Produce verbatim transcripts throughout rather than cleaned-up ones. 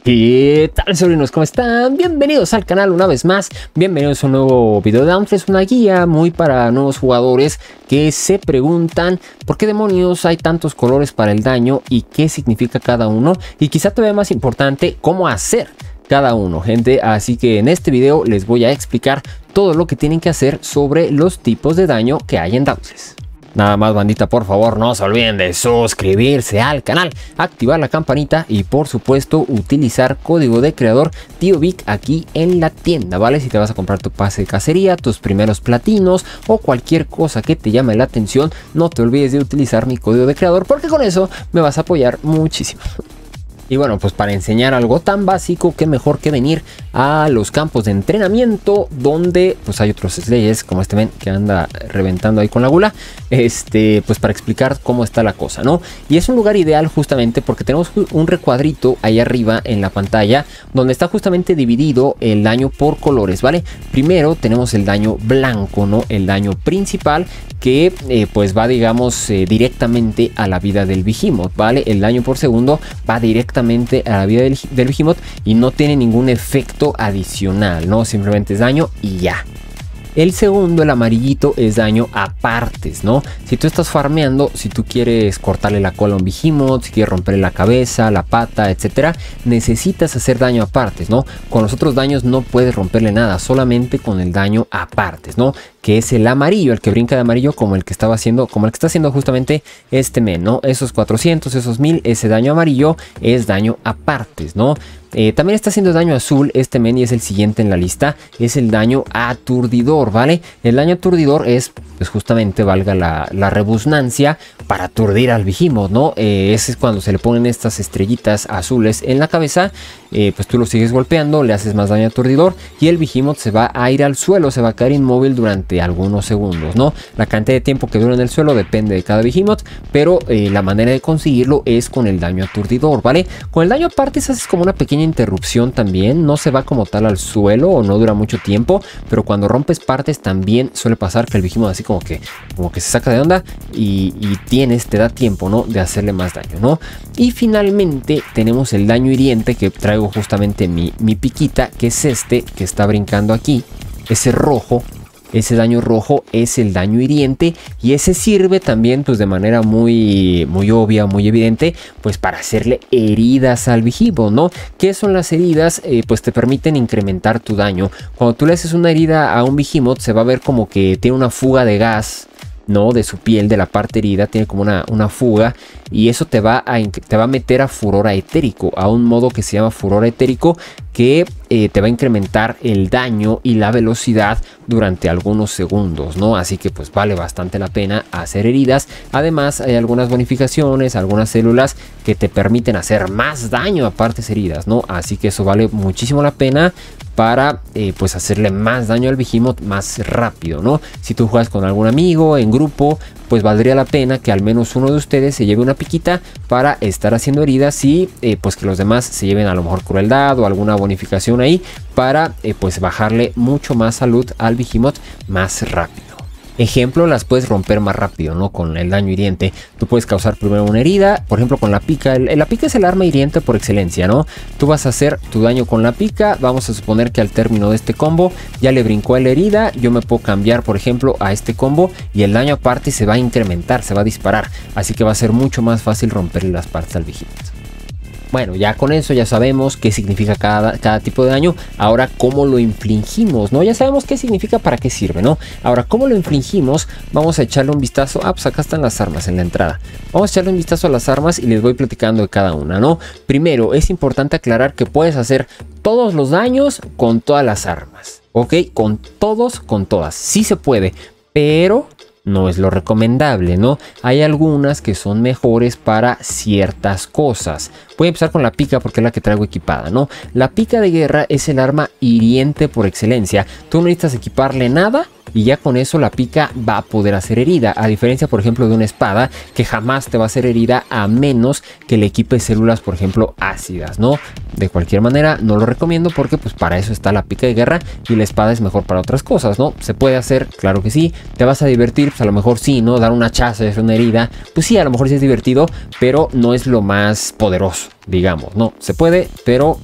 ¿Qué tal, sobrinos? ¿Cómo están? Bienvenidos al canal una vez más. Bienvenidos a un nuevo video de Dauntless, una guía muy para nuevos jugadores que se preguntan por qué demonios hay tantos colores para el daño y qué significa cada uno. Y quizá todavía más importante, cómo hacer cada uno, gente. Así que en este video les voy a explicar todo lo que tienen que hacer sobre los tipos de daño que hay en Dauntless. Nada más, bandita, por favor no se olviden de suscribirse al canal, activar la campanita y por supuesto utilizar código de creador Tío Vic aquí en la tienda, ¿vale? Si te vas a comprar tu pase de cacería, tus primeros platinos o cualquier cosa que te llame la atención, no te olvides de utilizar mi código de creador porque con eso me vas a apoyar muchísimo. Y bueno, pues para enseñar algo tan básico, que mejor que venir a los campos de entrenamiento donde pues hay otros slayers como este men que anda reventando ahí con la gula, este, pues para explicar cómo está la cosa, ¿no? Y es un lugar ideal justamente porque tenemos un recuadrito ahí arriba en la pantalla donde está justamente dividido el daño por colores, ¿vale? Primero tenemos el daño blanco, ¿no? El daño principal que eh, pues va, digamos, eh, directamente a la vida del Behemoth, ¿vale? El daño por segundo va directamente a la vida del, del Behemoth y no tiene ningún efecto adicional, ¿no? Simplemente es daño y ya. El segundo, el amarillito, es daño a partes, ¿no? Si tú estás farmeando, si tú quieres cortarle la cola a un Behemoth, si quieres romperle la cabeza, la pata, etcétera, necesitas hacer daño a partes, ¿no? Con los otros daños no puedes romperle nada, solamente con el daño a partes, ¿no? Que es el amarillo, el que brinca de amarillo, como el que estaba haciendo, como el que está haciendo justamente este men, ¿no? Esos cuatrocientos, esos mil, ese daño amarillo es daño a partes, ¿no? Eh, también está haciendo daño azul este men y es el siguiente en la lista, es el daño aturdidor, ¿vale? El daño aturdidor es, pues justamente, valga la, la rebusnancia, para aturdir al Behemoth, ¿no? Eh, ese es cuando se le ponen estas estrellitas azules en la cabeza, eh, pues tú lo sigues golpeando, le haces más daño aturdidor y el Behemoth se va a ir al suelo, se va a caer inmóvil durante algunos segundos, ¿no? La cantidad de tiempo que dura en el suelo depende de cada Behemoth, pero eh, la manera de conseguirlo es con el daño aturdidor, ¿vale? Con el daño a partes haces como una pequeña interrupción también, no se va como tal al suelo o no dura mucho tiempo, pero cuando rompes partes también suele pasar que el Behemoth así como que, como que se saca de onda y, y tienes, te da tiempo, ¿no? De hacerle más daño, ¿no? Y finalmente tenemos el daño hiriente, que traigo justamente mi, mi piquita, que es este, que está brincando aquí, ese rojo. Ese daño rojo es el daño hiriente y ese sirve también pues de manera muy, muy obvia, muy evidente, pues para hacerle heridas al Behemoth, ¿no? ¿Qué son las heridas? Eh, pues te permiten incrementar tu daño. Cuando tú le haces una herida a un Behemoth se va a ver como que tiene una fuga de gas, ¿no? De su piel, de la parte herida, tiene como una, una fuga y eso te va, a, te va a meter a furor etérico, a un modo que se llama furor etérico, que eh, te va a incrementar el daño y la velocidad durante algunos segundos, ¿no? Así que pues vale bastante la pena hacer heridas. Además hay algunas bonificaciones, algunas células que te permiten hacer más daño a partes heridas, ¿no? Así que eso vale muchísimo la pena para eh, pues hacerle más daño al Behemoth más rápido, ¿no? Si tú juegas con algún amigo en grupo, pues valdría la pena que al menos uno de ustedes se lleve una piquita para estar haciendo heridas y eh, pues que los demás se lleven a lo mejor crueldad o alguna bonificación ahí para eh, pues bajarle mucho más salud al Behemoth más rápido. Ejemplo, las puedes romper más rápido, ¿no? Con el daño hiriente. Tú puedes causar primero una herida, por ejemplo con la pica. El, la pica es el arma hiriente por excelencia, ¿no? Tú vas a hacer tu daño con la pica. Vamos a suponer que al término de este combo ya le brincó a la herida. Yo me puedo cambiar, por ejemplo, a este combo y el daño aparte se va a incrementar, se va a disparar. Así que va a ser mucho más fácil romperle las partes al Behemoth. Bueno, ya con eso ya sabemos qué significa cada, cada tipo de daño. Ahora, ¿cómo lo infligimos? ¿No? Ya sabemos qué significa, para qué sirve, ¿no? Ahora, ¿cómo lo infligimos? Vamos a echarle un vistazo. Ah, pues acá están las armas en la entrada. Vamos a echarle un vistazo a las armas y les voy platicando de cada una, ¿no? Primero, es importante aclarar que puedes hacer todos los daños con todas las armas, ¿ok? Con todos, con todas. Sí se puede, pero no es lo recomendable, ¿no? Hay algunas que son mejores para ciertas cosas. Voy a empezar con la pica porque es la que traigo equipada, ¿no? La pica de guerra es el arma hiriente por excelencia. Tú no necesitas equiparle nada y ya con eso la pica va a poder hacer herida, a diferencia por ejemplo de una espada que jamás te va a hacer herida a menos que le equipes células por ejemplo ácidas, ¿no? De cualquier manera no lo recomiendo porque pues para eso está la pica de guerra y la espada es mejor para otras cosas, ¿no? Se puede hacer, claro que sí. Te vas a divertir, pues a lo mejor sí, ¿no? Dar un hachazo y hacer una herida, pues sí, a lo mejor sí es divertido, pero no es lo más poderoso, peligroso, digamos, ¿no? Se puede, pero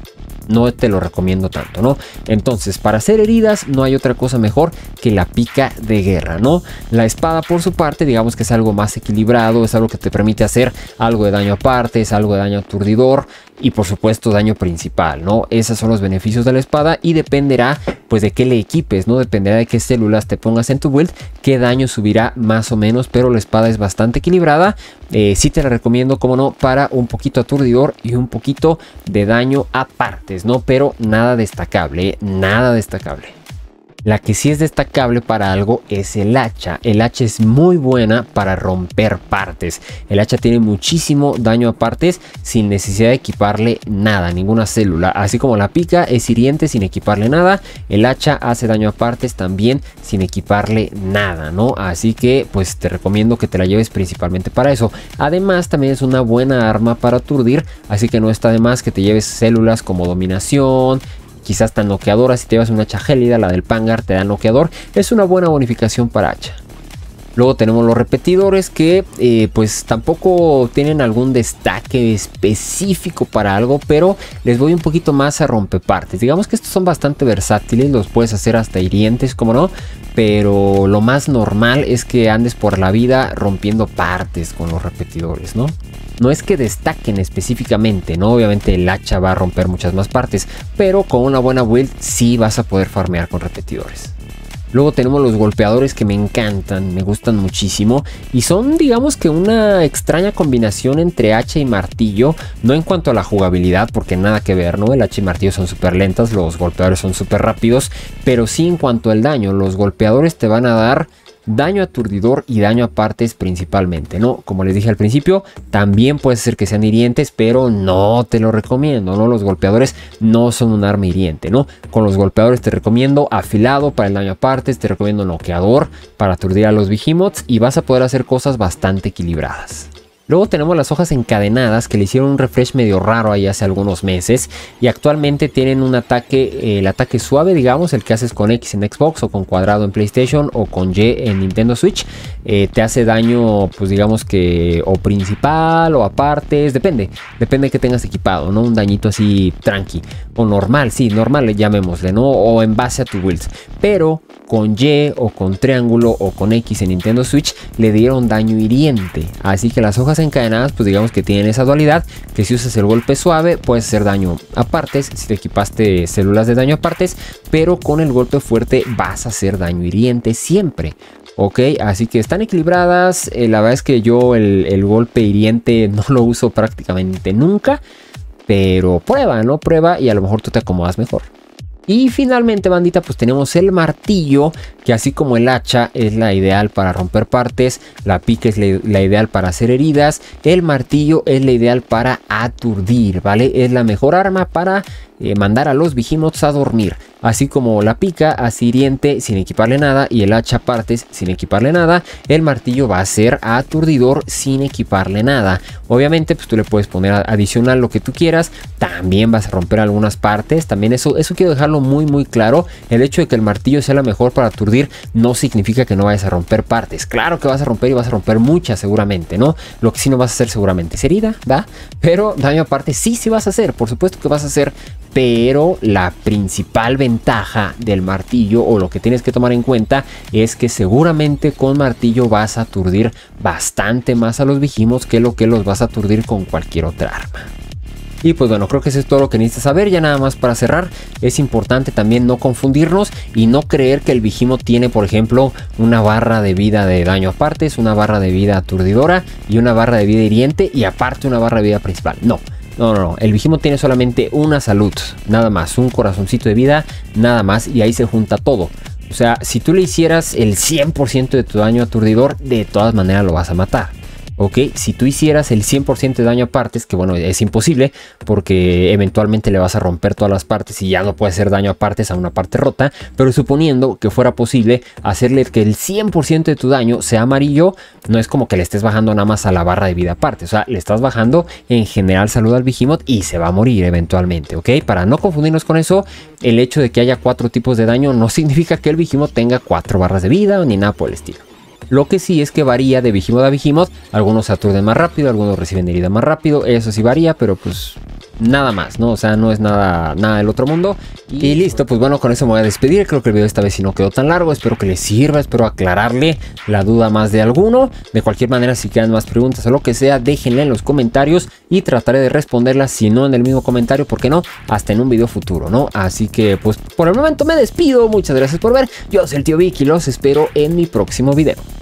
no te lo recomiendo tanto, ¿no? Entonces, para hacer heridas no hay otra cosa mejor que la pica de guerra, ¿no? La espada, por su parte, digamos que es algo más equilibrado, es algo que te permite hacer algo de daño aparte, es algo de daño aturdidor y, por supuesto, daño principal, ¿no? Esos son los beneficios de la espada y dependerá, pues, de qué le equipes, ¿no? Dependerá de qué células te pongas en tu build, qué daño subirá más o menos, pero la espada es bastante equilibrada. Eh, sí te la recomiendo, como no, para un poquito aturdidor y un poquito de daño aparte, ¿no? Pero nada destacable, ¿eh? Nada destacable. La que sí es destacable para algo es el hacha. El hacha es muy buena para romper partes. El hacha tiene muchísimo daño a partes sin necesidad de equiparle nada, ninguna célula. Así como la pica es hiriente sin equiparle nada, el hacha hace daño a partes también sin equiparle nada, ¿no? Así que pues te recomiendo que te la lleves principalmente para eso. Además también es una buena arma para aturdir, así que no está de más que te lleves células como dominación, quizás tan noqueadora. Si te llevas una hacha gélida, la del Pangar te da noqueador, es una buena bonificación para hacha. Luego tenemos los repetidores que eh, pues tampoco tienen algún destaque específico para algo, pero les voy un poquito más a rompepartes. Digamos que estos son bastante versátiles, los puedes hacer hasta hirientes, como no, pero lo más normal es que andes por la vida rompiendo partes con los repetidores, ¿no? No es que destaquen específicamente, ¿no? Obviamente el hacha va a romper muchas más partes, pero con una buena build sí vas a poder farmear con repetidores. Luego tenemos los golpeadores que me encantan, me gustan muchísimo y son, digamos que una extraña combinación entre hacha y martillo, no en cuanto a la jugabilidad porque nada que ver, ¿no? El hacha y martillo son súper lentas, los golpeadores son súper rápidos, pero sí en cuanto al daño, los golpeadores te van a dar daño aturdidor y daño a partes principalmente, ¿no? Como les dije al principio, también puede ser que sean hirientes, pero no te lo recomiendo, ¿no? Los golpeadores no son un arma hiriente, ¿no? Con los golpeadores te recomiendo afilado para el daño a partes, te recomiendo noqueador para aturdir a los behemoths y vas a poder hacer cosas bastante equilibradas. Luego tenemos las hojas encadenadas que le hicieron un refresh medio raro ahí hace algunos meses y actualmente tienen un ataque, eh, el ataque suave, digamos, el que haces con X en Xbox o con cuadrado en PlayStation o con Y en Nintendo Switch. Eh, te hace daño, pues digamos que o principal o a partes, depende, depende de que tengas equipado, ¿no? Un dañito así tranqui o normal, sí, normal llamémosle, ¿no? O en base a tu builds, pero con Y o con triángulo o con X en Nintendo Switch le dieron daño hiriente, así que las hojas encadenadas pues digamos que tienen esa dualidad, que si usas el golpe suave puedes hacer daño a partes, si te equipaste células de daño a partes, pero con el golpe fuerte vas a hacer daño hiriente siempre. Ok, así que están equilibradas, eh, la verdad es que yo el, el golpe hiriente no lo uso prácticamente nunca, pero prueba, ¿no? Prueba y a lo mejor tú te acomodas mejor. Y finalmente, bandita, pues tenemos el martillo, que así como el hacha es la ideal para romper partes, la pica es la, la ideal para hacer heridas, el martillo es la ideal para aturdir, ¿vale? Es la mejor arma para eh, mandar a los behemoths a dormir. Así como la pica hace hiriente sin equiparle nada y el hacha partes sin equiparle nada, el martillo va a ser aturdidor sin equiparle nada. Obviamente pues tú le puedes poner adicional lo que tú quieras, también vas a romper algunas partes, también eso, eso quiero dejarlo muy muy claro. El hecho de que el martillo sea la mejor para aturdir no significa que no vayas a romper partes. Claro que vas a romper y vas a romper muchas seguramente, ¿no? Lo que sí no vas a hacer seguramente es herida, ¿va? Pero daño a partes sí, sí vas a hacer, por supuesto que vas a hacer, pero la principal ventaja del martillo o lo que tienes que tomar en cuenta es que seguramente con martillo vas a aturdir bastante más a los behemoths que lo que los vas a aturdir con cualquier otra arma. Y pues bueno, creo que eso es todo lo que necesitas saber. Ya nada más para cerrar, es importante también no confundirnos y no creer que el behemoth tiene, por ejemplo, una barra de vida de daño aparte, es una barra de vida aturdidora y una barra de vida hiriente y aparte una barra de vida principal. No. No, no, no, el behemoth tiene solamente una salud, nada más, un corazoncito de vida, nada más, y ahí se junta todo. O sea, si tú le hicieras el cien por ciento de tu daño aturdidor, de todas maneras lo vas a matar. Ok, si tú hicieras el cien por ciento de daño a partes, que bueno, es imposible porque eventualmente le vas a romper todas las partes y ya no puede hacer daño a partes a una parte rota, pero suponiendo que fuera posible hacerle que el cien por ciento de tu daño sea amarillo, no es como que le estés bajando nada más a la barra de vida aparte, o sea, le estás bajando en general salud al behemoth y se va a morir eventualmente, ok, para no confundirnos con eso, el hecho de que haya cuatro tipos de daño no significa que el behemoth tenga cuatro barras de vida ni nada por el estilo. Lo que sí es que varía de Behemoth a Behemoth. Algunos aturden más rápido, algunos reciben herida más rápido. Eso sí varía, pero pues nada más, ¿no? O sea, no es nada, nada del otro mundo. Y, y listo, pues bueno, con eso me voy a despedir. Creo que el video esta vez sí no quedó tan largo. Espero que les sirva, espero aclararle la duda a más de alguno. De cualquier manera, si quedan más preguntas o lo que sea, déjenla en los comentarios y trataré de responderlas, si no en el mismo comentario, ¿por qué no? Hasta en un video futuro, ¿no? Así que pues por el momento me despido. Muchas gracias por ver. Yo soy el tío Vic y los espero en mi próximo video.